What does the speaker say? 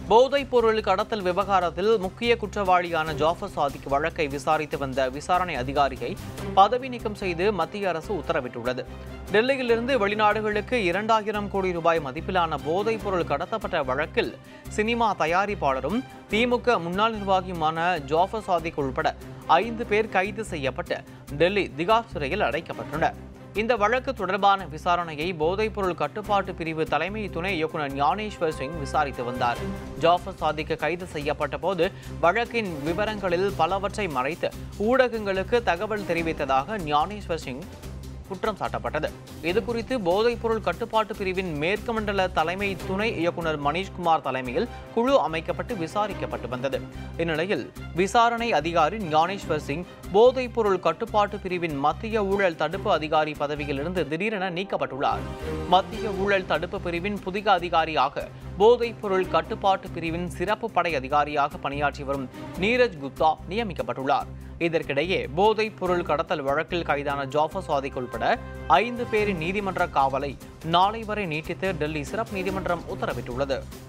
போதைப் பொருள் கடத்தல் விவகாரத்தில் முக்கிய குற்றவாளியான ஜாஃபர் சாதிக் வழக்கை விசாரித்து வந்த விசாரணை அதிகாரியை பதவி நீக்கம் செய்து மத்திய அரசு உத்தரவிட்டுள்ளது. டெல்லியிலிருந்து வெளிநாடுகளுக்கு 2000 கோடி ரூபாய் மதிப்பிலான போதைப் பொருள் கடத்தப்பட்ட வழக்கில் சினிமா தயாரிப்பாளரும் திமுக முன்னாள் நிர்வாகியுமான ஜாஃபர் சாதிக் உள்பட 5 பேர் கைது செய்யப்பட்டு டெல்லி திகார் சிறையில் அடைக்கப்பட்டனர். இந்த வழக்கு தொடர்பான விசாரணையை போதைப்பொருள் கட்டுப்பாட்டு பிரிவு தலைமை துணை இயக்குநர் ஞானேஸ்வர் சிங் விசாரித்து வந்தார். ஜாஃபர் சாதிக் கைது செய்யப்பட்ட போது வழக்கின் விவரங்களில் பலவற்றை மறைத்து ஊடகங்களுக்கு தகவல் தெரிவித்ததாக ஞானேஸ்வர் சிங் குற்றம் சாட்டப்பட்டது. இதுகுறித்து போதைப்பொருள் கட்டுப்பாட்டு பிரிவின் மேற்கு மண்டல தலைமை துணை இயக்குநர் மணிஷ்குமார் தலைமையில் குழு அமைக்கப்பட்டு விசாரிக்கப்பட்டு வந்தது. இந்நிலையில் விசாரணை அதிகாரி ஞானேஸ்வர் சிங் போதைப்பொருள் கட்டுப்பாட்டு பிரிவின் மத்திய ஊழல் தடுப்பு அதிகாரி பதவியிலிருந்து திடீரென நீக்கப்பட்டுள்ளார். மத்திய ஊழல் தடுப்பு பிரிவின் புதிய அதிகாரியாக போதைப்பொருள் கட்டுப்பாட்டு பிரிவின் சிறப்பு படை அதிகாரியாக பணியாற்றி வரும் நீரஜ் குப்தா நியமிக்கப்பட்டுள்ளார். இதற்கிடையே போதைப் பொருள் கடத்தல் வழக்கில் கைதான ஜாஃபர் சாதிக் உள்பட 5 பேரின் நீதிமன்ற காவலை நாளை வரை நீட்டித்து டெல்லி சிறப்பு நீதிமன்றம் உத்தரவிட்டுள்ளது.